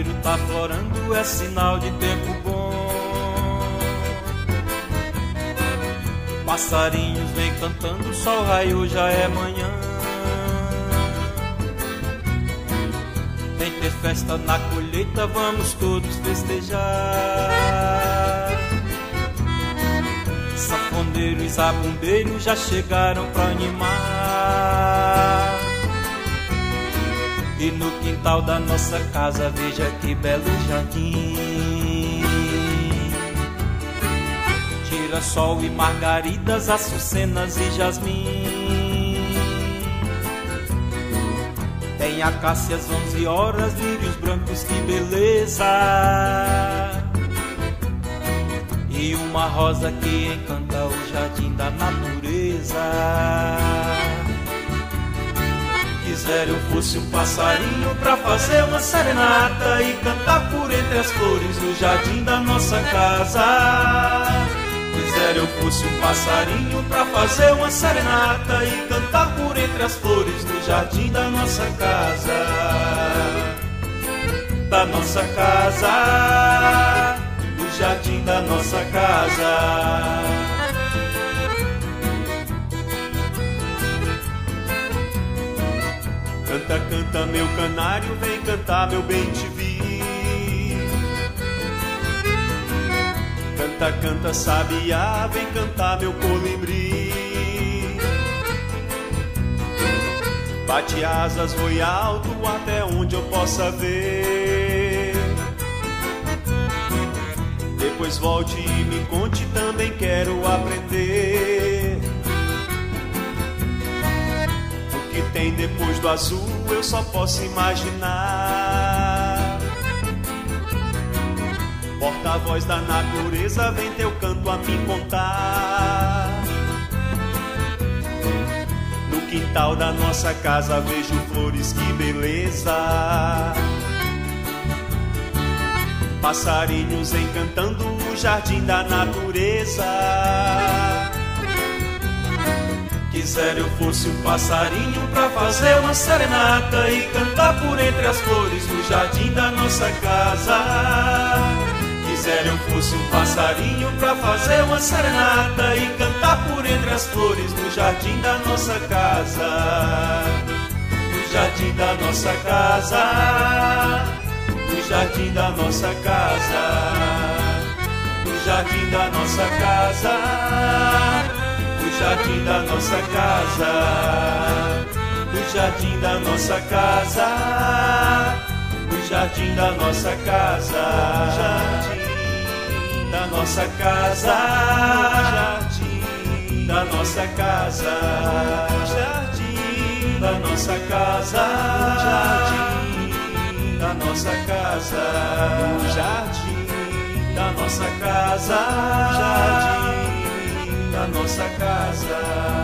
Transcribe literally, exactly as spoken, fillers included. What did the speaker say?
caranguejo tá florando, é sinal de tempo bom. Passarinhos vem cantando, o sol raiou, já é manhã. Vem ter festa na colheita, vamos todos festejar. Safoneiro e zabumbeiro já chegaram pra animar. E no quintal da nossa casa, veja que belo jardim. Girassol e margaridas, açucenas e jasmim. Tem acácias onze horas, lírios brancos, que beleza. E uma rosa que encanta o jardim da natureza. Quisera eu fosse um passarinho pra fazer uma serenata e cantar por entre as flores no jardim da nossa casa. Quisera eu fosse um passarinho pra fazer uma serenata e cantar por entre as flores no jardim da nossa casa. Da nossa casa, no jardim da nossa casa. Canta, canta meu canário, vem cantar meu bem-te-vi. Canta, canta sabiá, vem cantar meu colibri. Bate asas, voe alto até onde eu possa ver. Depois volte e me conte, também quero aprender. Tem depois do azul, eu só posso imaginar. Porta-voz da natureza, vem teu canto a me contar. No quintal da nossa casa vejo flores, que beleza. Passarinhos encantando o jardim da natureza. Quisera eu fosse um passarinho pra fazer uma serenata e cantar por entre as flores no jardim da nossa casa. Quisera eu fosse um passarinho pra fazer uma serenata e cantar por entre as flores no jardim da nossa casa. No jardim da nossa casa, no jardim da nossa casa, no jardim da nossa casa, no jardim da nossa casa, no jardim da nossa casa, no jardim da nossa casa, jardim da nossa casa, jardim da nossa casa, jardim da nossa casa, jardim da nossa casa, jardim da nossa casa, jardim da nossa casa.